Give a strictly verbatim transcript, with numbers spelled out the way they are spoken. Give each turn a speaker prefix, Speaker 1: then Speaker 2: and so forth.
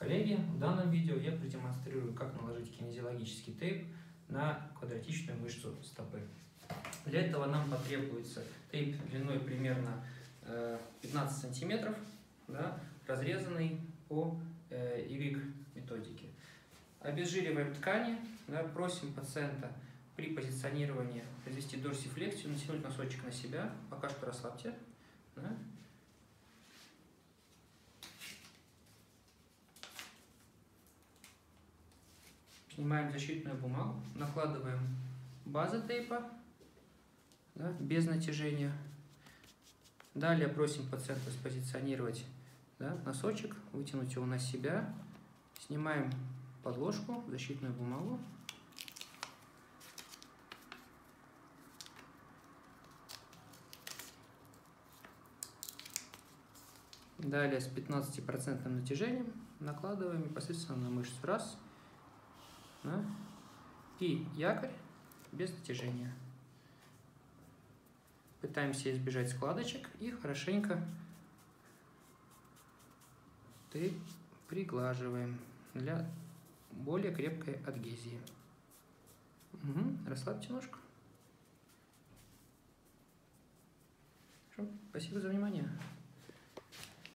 Speaker 1: Коллеги, в данном видео я продемонстрирую, как наложить кинезиологический тейп на квадратичную мышцу стопы. Для этого нам потребуется тейп длиной примерно пятнадцать сантиметров, да, разрезанный по Y-методике. Обезжириваем ткани, да, просим пациента при позиционировании произвести дорсифлексию, натянуть носочек на себя, пока что расслабьте. Да. Снимаем защитную бумагу, накладываем базу тейпа, да, без натяжения. Далее просим пациента спозиционировать, да, носочек, вытянуть его на себя. Снимаем подложку, защитную бумагу. Далее с пятнадцатипроцентным натяжением накладываем непосредственно на мышцу. Раз. Да, и якорь без натяжения. Пытаемся избежать складочек и хорошенько тейп приглаживаем для более крепкой адгезии. Угу. Расслабьте ножку. Хорошо. Спасибо за внимание.